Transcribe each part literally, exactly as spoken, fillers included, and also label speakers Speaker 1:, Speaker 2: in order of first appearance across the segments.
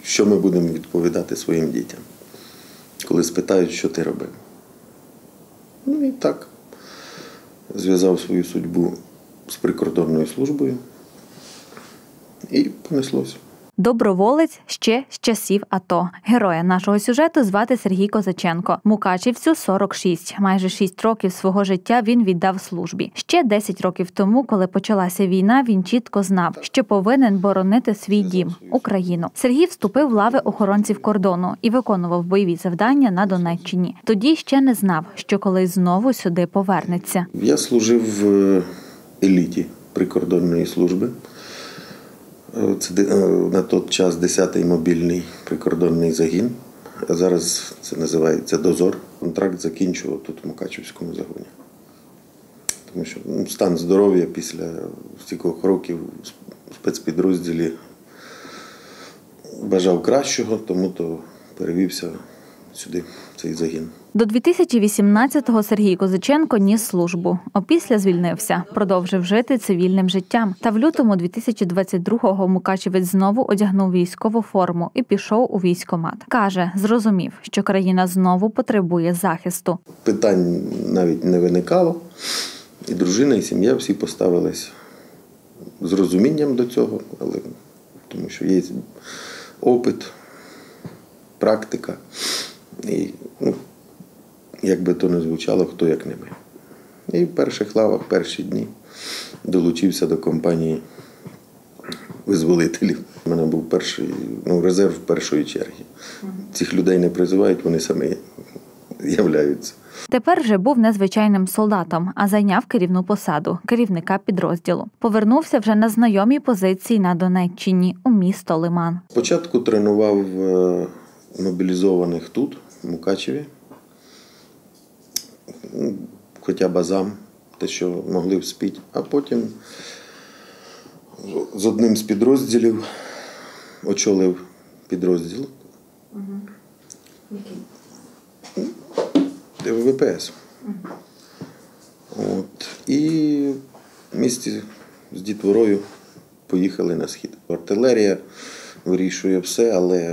Speaker 1: що ми будемо відповідати своїм дітям, коли спитають, що ти робив. Ну і так, зв'язав свою судьбу з прикордонною службою і понеслося.
Speaker 2: Доброволець ще з часів АТО. Героя нашого сюжету звати Сергій Козаченко. Мукачівцю сорок шість. Майже шість років свого життя він віддав службі. Ще десять років тому, коли почалася війна, він чітко знав, що повинен боронити свій дім – Україну. Сергій вступив в лави охоронців кордону і виконував бойові завдання на Донеччині. Тоді ще не знав, що колись знову сюди повернеться.
Speaker 1: Я служив в еліті прикордонної служби. Це на той час десятий мобільний прикордонний загін, а зараз це називається «Дозор». Контракт закінчував тут в Мукачівському загоні. Тому що ну, стан здоров'я після стількох років в спецпідрозділі бажав кращого, тому то перевівся сюди, в цей загін.
Speaker 2: До дві тисячі вісімнадцятого Сергій Козаченко ніс службу. Опісля звільнився, продовжив жити цивільним життям. Та в лютому дві тисячі двадцять другого мукачівець знову одягнув військову форму і пішов у військкомат. Каже, зрозумів, що країна знову потребує захисту.
Speaker 1: Питань навіть не виникало. І дружина, і сім'я всі поставились з розумінням до цього, але тому що є опит, практика. І, ну, як би то не звучало, хто як не ми. І в перших лавах, перші дні долучився до компанії визволителів. У мене був перший, ну, резерв першої черги. Цих людей не призивають, вони самі являються.
Speaker 2: Тепер вже був незвичайним солдатом, а зайняв керівну посаду – керівника підрозділу. Повернувся вже на знайомій позиції на Донеччині, у місто Лиман.
Speaker 1: Спочатку тренував мобілізованих тут, в Мукачеві. Хоча б азам, те, що могли вспіти. А потім з одним з підрозділів очолив підрозділ.
Speaker 2: Угу.
Speaker 1: Який? Ве Пе Ес. Угу. От. І в місті з дітворою поїхали на схід. Артилерія вирішує все, але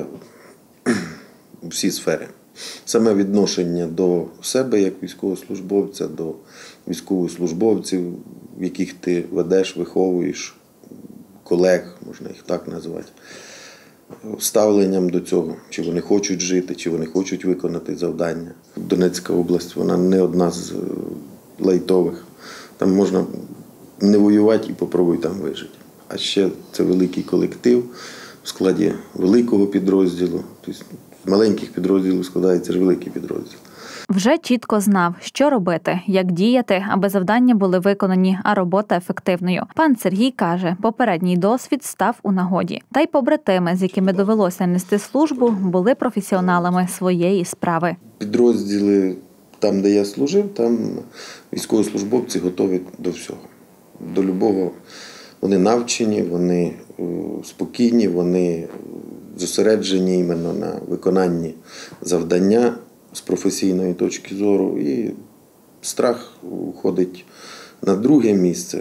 Speaker 1: всі сфери. Саме відношення до себе як військовослужбовця, до військовослужбовців, яких ти ведеш, виховуєш, колег, можна їх так назвати, ставленням до цього, чи вони хочуть жити, чи вони хочуть виконати завдання. Донецька область, вона не одна з лайтових. Там можна не воювати і попробуй там вижити. А ще це великий колектив в складі великого підрозділу. Тобто з маленьких підрозділів складається ж великий підрозділ.
Speaker 2: Вже чітко знав, що робити, як діяти, аби завдання були виконані, а робота ефективною. Пан Сергій каже, попередній досвід став у нагоді. Та й побратими, з якими довелося нести службу, були професіоналами своєї справи.
Speaker 1: Підрозділи там, де я служив, там військовослужбовці готові до всього. До любого. Вони навчені, вони спокійні, вони зосереджені іменно на виконанні завдання з професійної точки зору. І страх уходить на друге місце.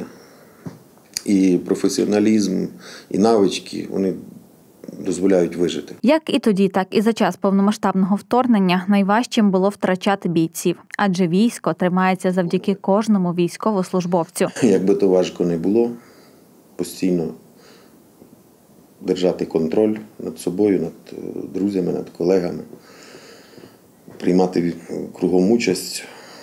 Speaker 1: І професіоналізм, і навички, вони дозволяють вижити.
Speaker 2: Як і тоді, так і за час повномасштабного вторгнення найважчим було втрачати бійців. Адже військо тримається завдяки кожному військовослужбовцю.
Speaker 1: Як би то важко не було, постійно держати контроль над собою, над друзями, над колегами, приймати кругом участь,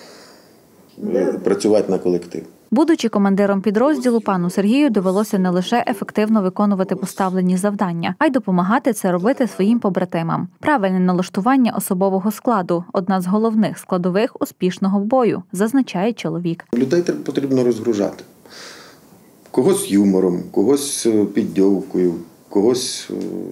Speaker 1: працювати на колектив.
Speaker 2: Будучи командиром підрозділу, пану Сергію довелося не лише ефективно виконувати поставлені завдання, а й допомагати це робити своїм побратимам. Правильне налаштування особового складу – одна з головних складових успішного бою, зазначає чоловік.
Speaker 1: Людей потрібно розгружати. Когось юмором, когось піддьовкою, когось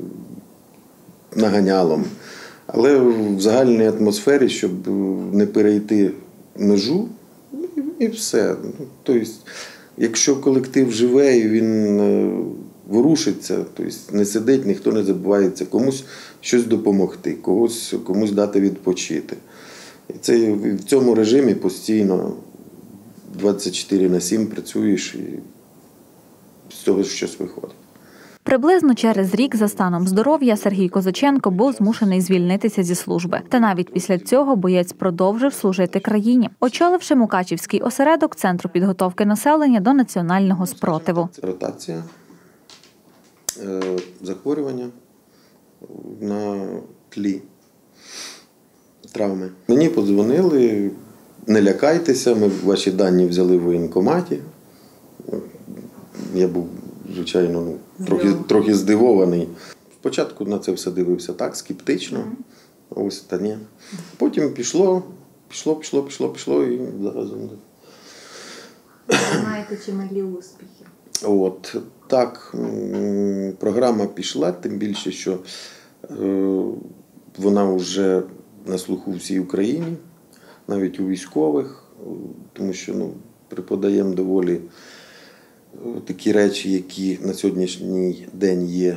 Speaker 1: наганялом. Але в загальній атмосфері, щоб не перейти межу, і все. Тобто, якщо колектив живе і він ворушиться, тобто не сидить, ніхто не забувається комусь щось допомогти, когось, комусь дати відпочити. І це в цьому режимі постійно двадцять чотири на сім працюєш і з цього щось виходить.
Speaker 2: Приблизно через рік за станом здоров'я Сергій Козаченко був змушений звільнитися зі служби. Та навіть після цього боєць продовжив служити країні, очоливши Мукачівський осередок Центру підготовки населення до національного спротиву.
Speaker 1: Ротація, е, захворювання на тлі травми. Мені подзвонили, не лякайтеся, ми ваші дані взяли в воєнкоматі. Я був, звичайно, ну, трохи, трохи здивований. Спочатку на це все дивився так, скептично. Ось, та ні. Потім пішло, пішло, пішло, пішло, пішло і зараз.
Speaker 3: Маєте чималі успіхи.
Speaker 1: От, так, м, програма пішла, тим більше, що е, вона вже на слуху всій Україні, навіть у військових, тому що ну, преподаємо доволі такі речі, які на сьогоднішній день є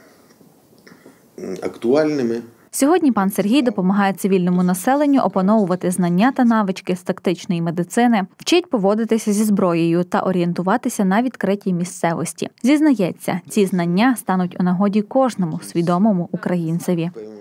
Speaker 1: актуальними.
Speaker 2: Сьогодні пан Сергій допомагає цивільному населенню опановувати знання та навички з тактичної медицини, вчить поводитися зі зброєю та орієнтуватися на відкритій місцевості. Зізнається, ці знання стануть у нагоді кожному свідомому українцеві.